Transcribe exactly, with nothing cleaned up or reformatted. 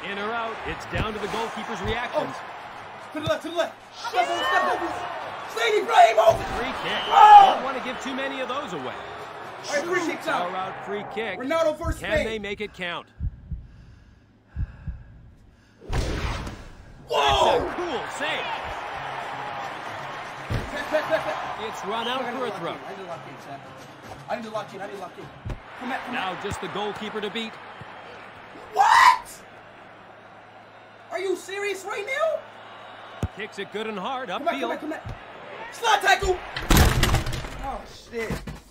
In or out, it's down to the goalkeeper's reactions. Oh. To the left, to the left. Step over, step over. Speedy, play, move. Free kick. Oh. Don't want to give too many of those away. All right, free kick's out. Power out, free kick. Ronaldo versus Can Spain. they make it count? Whoa! That's a cool save. Back, back, back, back. It's run out for a throw. I need to lock in, Sam. I need to lock in, I need to lock in. Come back, come Now back. just the goalkeeper to beat. What? Are you serious right now? Kicks it good and hard Come back, come upfield. back, come back. Slide tackle! Oh, shit.